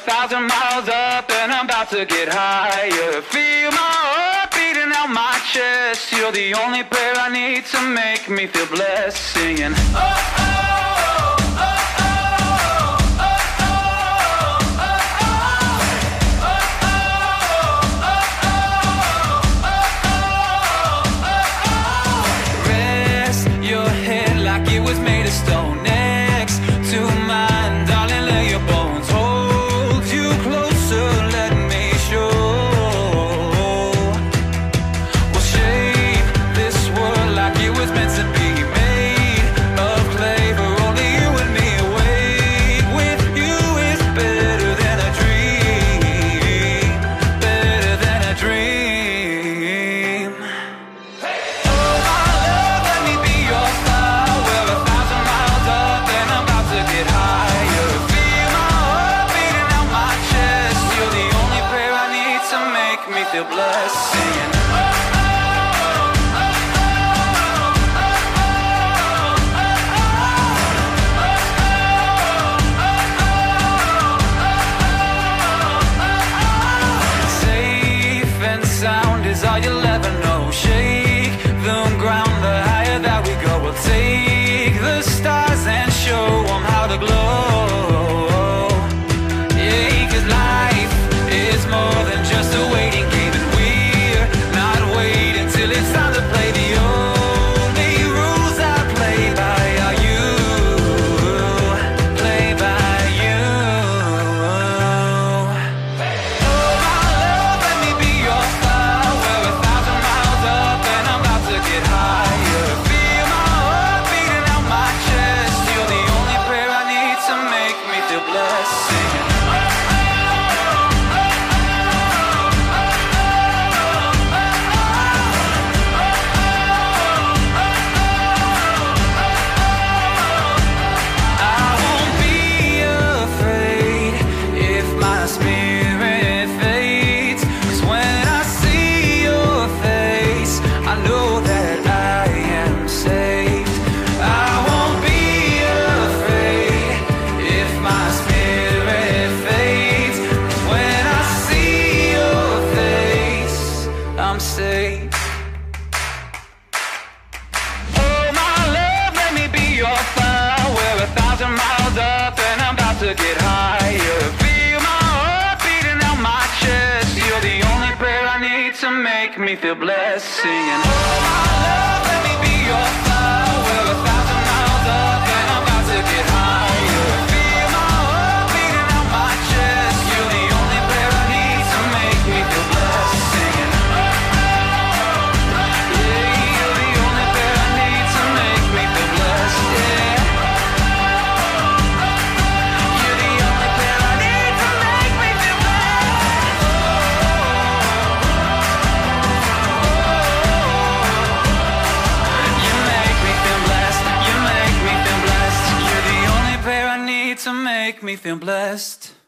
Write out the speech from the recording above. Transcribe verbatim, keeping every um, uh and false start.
thousand miles up and I'm about to get higher. Feel my heart beating out my chest. You're the only prayer I need to make me feel blessed. Singing, oh, oh. Stone next to mine, darling, lay your bones. Hold you closer, let me show. We'll shape this world like it was meant to be. Made of clay for only you and me. Awake with you is better than a dream. Better than a dream. Oh my love, let me be your star. Me feel blessed, singing, oh, oh, oh, oh, oh. Safe and sound is all you'll ever know. Shake the ground, the higher that we go. We'll take the stars and show them how to glow. Yeah, 'cause life is more than just a waiting game. It's time to play. The only rules I play by are you, play by you. Oh my love, let me be your star. We're a thousand miles up and I'm about to get higher. Feel my heart beating out my chest. You're the only prayer I need to make me feel blessed. Singing, I'm safe. Oh my love, let me be your fire. We're a thousand miles up and I'm about to get higher. Feel my heart beating out my chest. You're the only prayer I need to make me feel blessed. Singing, oh my love, let me be your fire. We're a thousand miles up and I'm about to get higher. Feel my heart beating out my chest. You're the only prayer I need to make me feel blessed. Singing, to make me feel blessed.